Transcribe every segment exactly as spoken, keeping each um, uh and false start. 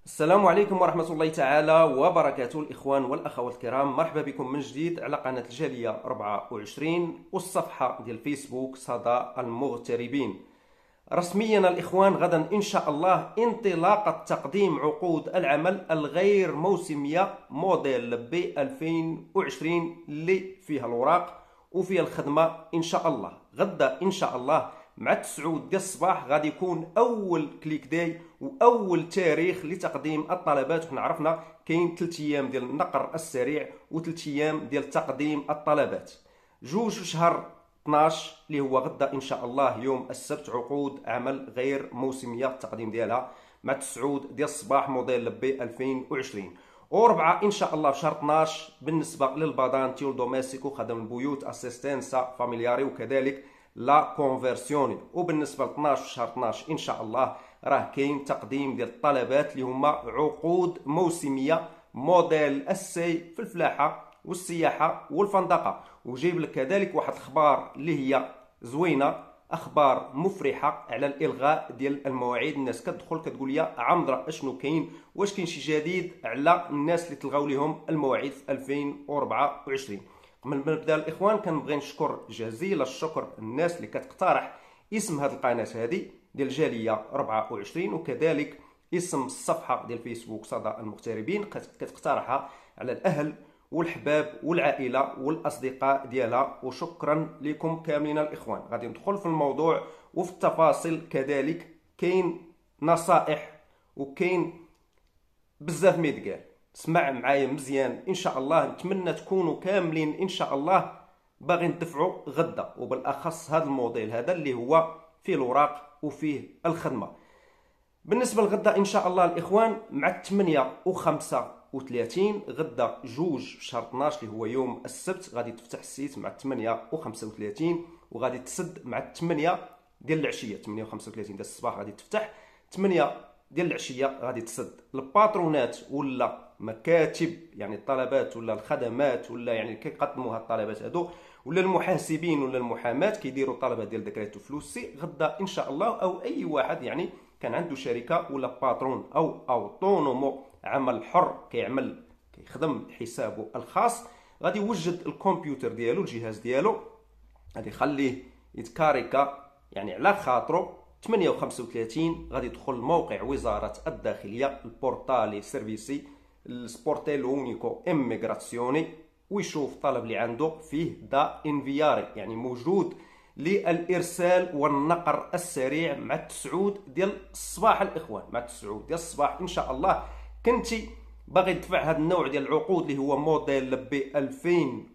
السلام عليكم ورحمة الله تعالى وبركاته. الإخوان والأخوات الكرام، مرحبا بكم من جديد على قناة الجالية أربعة وعشرين والصفحة ديال الفيسبوك صدى المغتربين. رسميا الإخوان، غدا إن شاء الله انطلاقة تقديم عقود العمل الغير موسمية موديل بي ألفين وعشرين اللي فيها الأوراق وفيها الخدمة إن شاء الله. غدا إن شاء الله مع التسعود ديال الصباح غادي يكون اول كليك داي واول تاريخ لتقديم الطلبات. وحنا عرفنا كاين ثلاث ايام ديال النقر السريع وثلاث ايام ديال تقديم الطلبات. جوج شهر اثناش اللي هو غدا ان شاء الله يوم السبت عقود عمل غير موسميه التقديم ديالها مع التسعود ديال الصباح موديل بي ألفين وعشرين. وربعة ان شاء الله في شهر اثناش بالنسبه للبادانتي والدوميستيكو خدم البيوت اسيستنسا فاميلياري وكذلك لا كونفرسيوني. وبالنسبه ل اثناش في شهر اثناش ان شاء الله راه كاين تقديم ديال الطلبات اللي هما عقود موسميه موديل السي في الفلاحه والسياحه والفندقه. وجايب لك كذلك واحد الاخبار اللي هي زوينه، اخبار مفرحه على الالغاء ديال المواعيد. الناس كتدخل كتقول لي عمرو اشنو كاين، واش كاين شي جديد على الناس اللي تلغاو لهم المواعيد في ألفين وأربعة وعشرين. قبل ما نبدا الاخوان كنبغي نشكر جزيل الشكر الناس اللي كتقترح اسم هذه القناه هذه ديال الجاليه أربعة وعشرين وكذلك اسم الصفحه ديال فيسبوك صدى المغتربين، كتقترحها على الاهل والحباب والعائله والاصدقاء ديالها. وشكرا لكم كاملين الاخوان. غادي ندخل في الموضوع وفي التفاصيل. كذلك كاين نصائح وكاين بزاف ما يتقال. اسمع معايا مزيان ان شاء الله. نتمنى تكونوا كاملين ان شاء الله باغي ندفعوا غدا، وبالاخص هذا الموديل هذا اللي هو فيه الاوراق وفيه الخدمه. بالنسبه لغدا ان شاء الله الاخوان مع ثمانية وخمسة وثلاثين غدا جوج في شهر اثناش اللي هو يوم السبت غادي تفتح السيت مع ثمانية وخمسة وثلاثين وغادي تسد مع ثمانية ديال العشيه. ثمانية وخمسة وثلاثين ديال الصباح غادي تفتح، ثمانية ديال العشيه غادي تسد. الباترونات ولا مكاتب يعني الطلبات ولا الخدمات ولا يعني كيقدموا هاد الطلبات هادو ولا المحاسبين ولا المحاماه كيديروا الطلبات ديال دكريتو فلوسي غدا ان شاء الله، او اي واحد يعني كان عنده شركه ولا باترون او اوتونومو عمل حر كيعمل كيخدم حسابه الخاص، غادي يوجد الكمبيوتر ديالو الجهاز ديالو غادي يخليه يتكاريكا يعني على خاطرو. ثمانية وخمسة وثلاثين غادي يدخل موقع وزاره الداخليه البورتالي سيرفيسي السبورتيلو اونيكو اميغراسيوني ويشوف الطلب اللي عنده فيه دا انفياري يعني موجود للارسال والنقر السريع مع التسعود ديال الصباح الاخوان. مع التسعود ديال الصباح ان شاء الله كنتي باغي تدفع هذا النوع ديال العقود اللي هو موديل ب ألفين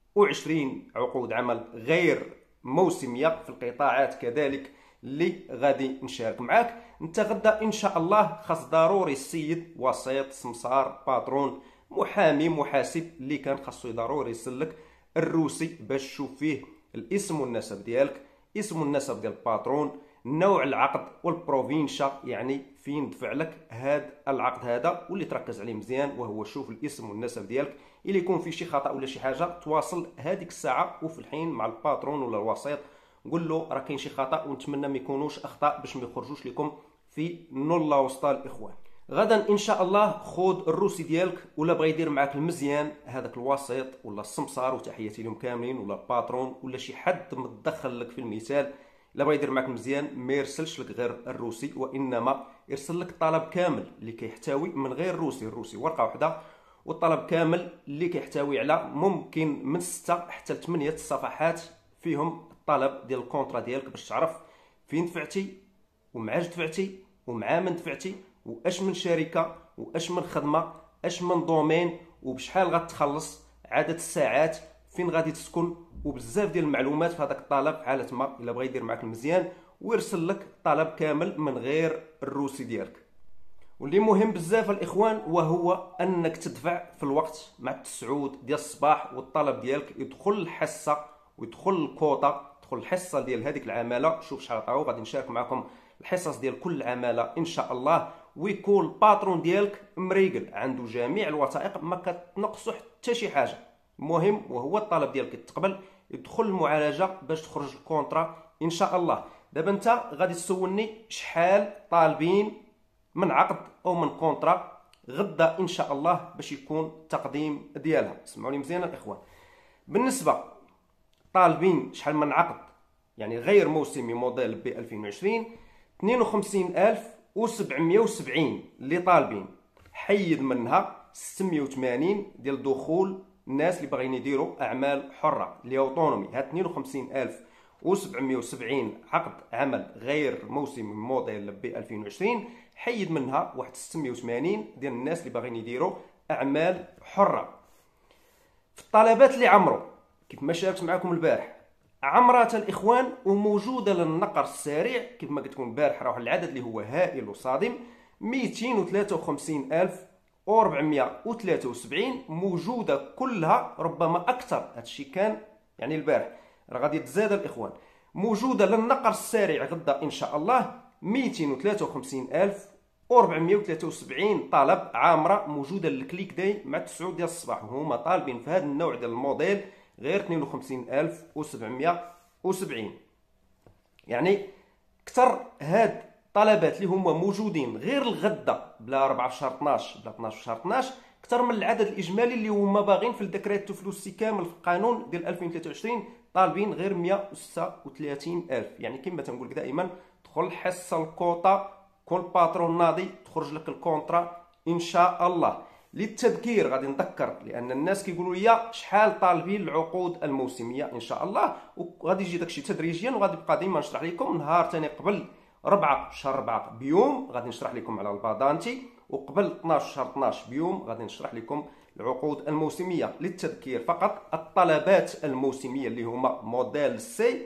وعشرين عقود عمل غير موسميه في القطاعات كذلك اللي غادي نشارك معاك. انت غدا ان شاء الله خاص ضروري السيد وسيط سمسار باترون محامي محاسب اللي كان خاصو ضروري يسلك الروسي باش تشوف فيه الاسم والنسب ديالك، اسم والنسب ديال الباترون، نوع العقد والبروفينشا يعني فين دفع لك هذا العقد هذا، واللي تركز عليه مزيان وهو شوف الاسم والنسب ديالك. اللي يكون فيه شي خطا ولا شي حاجه تواصل هذيك الساعه وفي الحين مع الباترون ولا الوسيط، قول له راه كاين شي خطا ونتمنى ما يكونوش اخطاء باش ما يخرجوش لكم في نولا وسط الاخوان. غدا ان شاء الله خذ الروسي ديالك ولا بغى يدير معاك المزيان هذاك الوسيط ولا السمسار، وتحياتي لهم كاملين، ولا الباترون ولا شي حد متدخل لك في المثال، الا بغى يدير معاك مزيان ما يرسلش لك غير الروسي وانما يرسل لك طلب كامل اللي كيحتوي من غير الروسي، الروسي ورقه واحده، والطلب كامل اللي كيحتوي على ممكن من ستة حتى ثمانية الصفحات فيهم الطلب ديال الكونطرا ديالك باش تعرف فين دفعتي ومعاش دفعتي ومع من دفعتي واش من شركه واش من خدمه اش من دومين وبشحال غتخلص، عدد الساعات، فين غادي تسكن، وبزاف ديال المعلومات في هذاك الطلب حاله ما الا بغى يدير معاك المزيان ويرسل لك طلب كامل من غير الروسي ديالك. واللي مهم بزاف الاخوان وهو انك تدفع في الوقت مع التسعود ديال الصباح والطلب ديالك يدخل الحصه ويدخل الكوطه، تدخل الحصه ديال هذيك العماله. شوف شحال عطاو غادي نشارك معكم الحصص ديال كل عماله ان شاء الله، ويكون الباترون ديالك مريقل عنده جميع الوثائق ما كتنقصو حتى شي حاجه. المهم وهو الطلب ديالك يتقبل يدخل المعالجه باش تخرج الكونطرا ان شاء الله. دابا انت غادي تسولني شحال طالبين من عقد او من كونطرا غدا ان شاء الله باش يكون التقديم ديالها. سمعوني مزيان الاخوان. بالنسبه طالبين شحال من عقد يعني غير موسمي موديل ب ألفين وعشرين، اثنين وخمسين ألف وسبعمائة وسبعين اللي طالبين، حيد منها ستمائة وثمانين ديال دخول الناس اللي باغيين يديروا اعمال حره اللي اوتونومي. هاد اثنين وخمسين ألف وسبعمائة وسبعين عقد عمل غير موسمي موديل ب ألفين وعشرين، حيد منها واحد ستمائة وثمانين ديال الناس اللي باغيين يديروا اعمال حره. في الطلبات اللي عمروا كيف ما شاركت معكم البارح، عمرات الاخوان وموجوده للنقر السريع كيف ما قلت لكم البارح، راه العدد اللي هو هائل وصادم، مئتين وثلاثة وخمسين ألف وأربعمائة وثلاثة وسبعين موجوده كلها، ربما اكثر. هادشي كان يعني البارح، راه غادي تزاد الاخوان. موجوده للنقر السريع غدا ان شاء الله مئتين وثلاثة وخمسين ألف وأربعمائة وثلاثة وسبعين طلب عامره موجوده للكليك داي مع تسعة ديال الصباح، وهما طالبين في هذا النوع ديال الموديل غير اثنين وخمسين ألف وسبعمائة وسبعين. يعني كثر هاد الطلبات اللي هما موجودين غير الغدا بلا أربعة في شهر اثناش بلا اثناش في شهر اثناش اكثر من العدد الاجمالي اللي هما باغيين في الدكريت الفلوسي كامل في القانون ديال ألفين وثلاثة وعشرين، طالبين غير مئة وستة وثلاثين ألف. يعني كما تنقول لك دائما، دخل حصه الكوطه، كل باترون ناضي تخرج لك الكونطرا ان شاء الله. للتذكير غادي نذكر، لان الناس كيقولوا لي شحال طالبين العقود الموسميه ان شاء الله، وغادي يجي داكشي تدريجيا، وغادي نبقى ديما نشرح لكم. نهار ثاني قبل أربعة شهر أربعة بيوم غادي نشرح لكم على البادانتي، وقبل اثناش شهر اثناش بيوم غادي نشرح لكم العقود الموسميه. للتذكير فقط، الطلبات الموسميه اللي هما موديل سي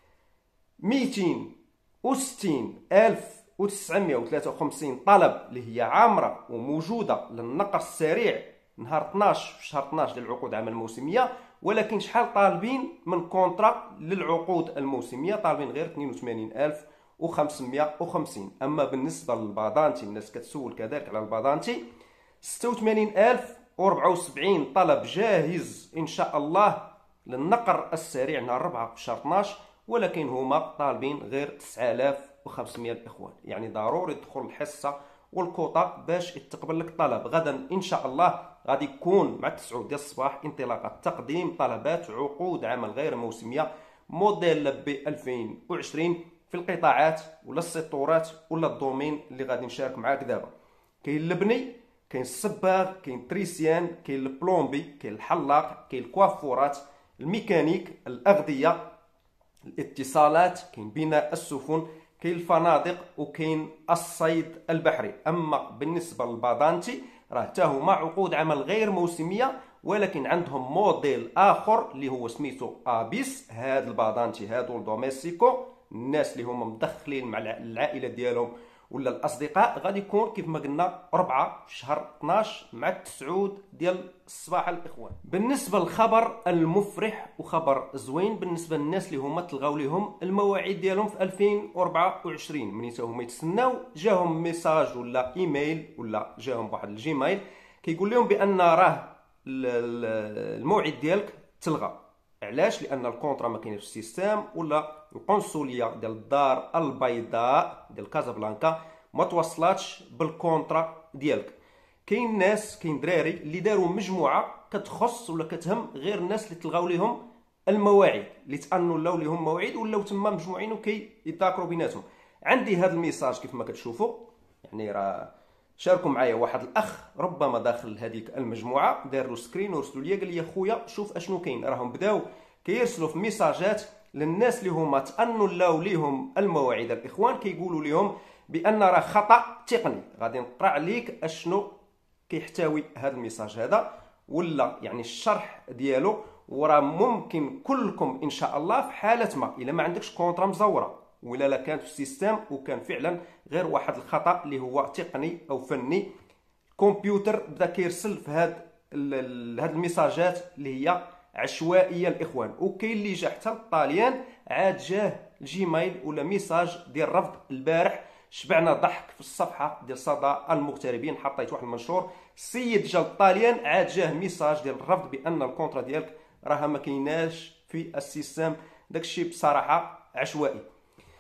مئتين وستين ألف وتسعمائة وثلاثة وخمسين طلب اللي هي عامره وموجوده للنقر السريع نهار اثناش في شهر اثناش ديال العقود العمل الموسميه. ولكن شحال طالبين من كونطرا للعقود الموسميه؟ طالبين غير اثنين وثمانين ألف وخمسمائة وخمسين. اما بالنسبه للبادانتي، الناس كتسول كذلك على البادانتي، ستة وثمانين ألف وأربعة وسبعين طلب جاهز ان شاء الله للنقر السريع نهار أربعة في شهر اثناش، ولكن هما طالبين غير تسعة آلاف وخمسمائة الاخوان. يعني ضروري تدخل الحصه والكوطه باش يتقبل لك الطلب. غدا ان شاء الله غادي يكون مع تسعة ديال الصباح انطلاقه تقديم طلبات عقود عمل غير موسميه موديل ب ألفين وعشرين في القطاعات ولا السيطورات ولا الدومين اللي غادي نشارك معاك دابا. كاين البني، كاين الصباغ، كاين التريسيان، كاين البلومبي، كاين الحلاق، كاين الكوافورات، الميكانيك، الاغذيه، الاتصالات، كاين بناء السفن، كاين الفنادق، وكاين الصيد البحري. اما بالنسبه للبادانتي راه حتى هما عقود عمل غير موسميه، ولكن عندهم موديل اخر اللي هو سميتو ابيس. هاد البادانتي هادو الدوميستيكو، الناس اللي هما مدخلين مع العائله ديالهم ولا الاصدقاء، غادي يكون كيف ما قلنا أربعة في شهر اثناش مع تسعة ديال الصباح الاخوان. بالنسبه للخبر المفرح وخبر زوين بالنسبه للناس اللي هما تلغاو لهم المواعيد ديالهم في ألفين وأربعة وعشرين، منين هما يتسناو جاهم ميساج ولا ايميل ولا جاهم واحد الجيميل كيقول لهم بان راه الموعد ديالك تلغى. علاش؟ لان الكونطرا ما كاينش في السيستم، ولا القنصليه ديال الدار البيضاء ديال كازابلانكا ما توصلاتش بالكونطرا ديالك. كاين ناس، كاين دراري اللي داروا مجموعه كتخص ولا كتهم غير الناس اللي تلغاو لهم المواعيد، اللي تانوا لاو لهم مواعيد ولاو تما مجموعين وكيتذاكروا بيناتهم. عندي هذا الميساج كيف ما كتشوفوا، يعني راه شاركوا معايا واحد الاخ ربما داخل هذيك المجموعه، دار له سكرين ورسلوا لي قال لي خويا شوف اشنو كاين. راهم بداو كيرسلوا في ميساجات للناس اللي هما تانوا لاو ليهم المواعيد الاخوان، كيقولوا لهم بان راه خطا تقني. غادي نقرا عليك اشنو كيحتوي هذا الميساج هذا ولا يعني الشرح ديالو، وراه ممكن كلكم ان شاء الله في حاله ما الا ما عندكش كونطرا مزوره ولا لا كانت في السيستم وكان فعلا غير واحد الخطا اللي هو تقني او فني، الكمبيوتر بدا كيرسل في هاد هاد الميساجات اللي هي عشوائيه الاخوان. وكاين اللي جا حتى للطاليان عاد جاه الجيميل ولا ميساج ديال رفض. البارح شبعنا ضحك في الصفحه ديال صدى المغتربين، حطيت واحد المنشور، السيد جا للطاليان عاد جاه ميساج ديال الرفض بان الكونطرا ديالك راها ما كايناش في السيستم. داكشي بصراحه عشوائي.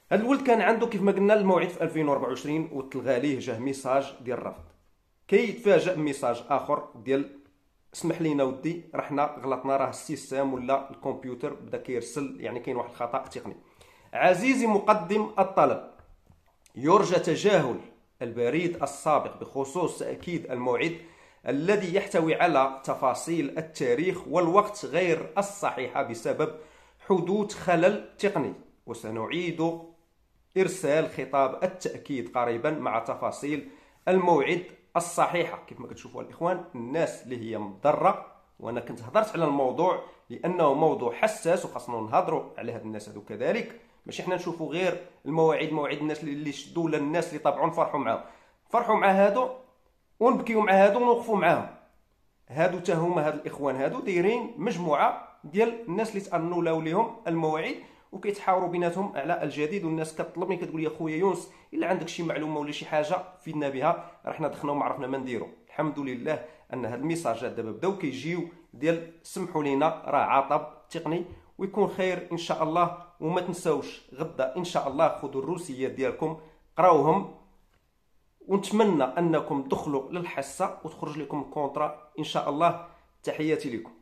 هذا الولد كان عنده كيف ما قلنا الموعد في ألفين وأربعة وعشرين وتلغى ليه جاه ميساج ديال الرفض. كيتفاجئ بميساج اخر ديال اسمح لينا ودي راه حنا غلطنا، راه السيستم ولا الكمبيوتر بدا كيرسل، يعني كاين واحد الخطا تقني. عزيزي مقدم الطلب، يرجى تجاهل البريد السابق بخصوص تأكيد الموعد الذي يحتوي على تفاصيل التاريخ والوقت غير الصحيحة بسبب حدوث خلل تقني، وسنعيد إرسال خطاب التأكيد قريبا مع تفاصيل الموعد الصحيحة. كيف ما كتشوفوا الإخوان، الناس اللي هي مضرة، وأنا كنت هضرت على الموضوع لأنه موضوع حساس وخاصنا نهضروا على هاد الناس هادو كذلك، ماشي حنا نشوفوا غير المواعيد موعد الناس اللي شدوا ولا الناس اللي طبعوا نفرحوا معاهم، نفرحوا مع هادو ونبكيو مع هادو ونوقفوا معاهم. هادو تا هما هاد الاخوان هادو دايرين مجموعه ديال الناس اللي تانولاو ليهم المواعيد وكيتحاوروا بيناتهم على الجديد، والناس كتطلبني كتقول لي خويا يونس الا عندك شي معلومه ولا شي حاجه فيدنا بها، راه حنا دخلنا وما عرفنا ما نديرو. الحمد لله ان هاد الميساجات دابا بداو كيجيو ديال سمحوا لينا راه عطب تقني، ويكون خير ان شاء الله. وما تنساوش غدا ان شاء الله خذوا الروسيات ديالكم قراوهم، ونتمنى انكم تدخلوا للحصه وتخرج لكم الكونطرا ان شاء الله. تحياتي لكم.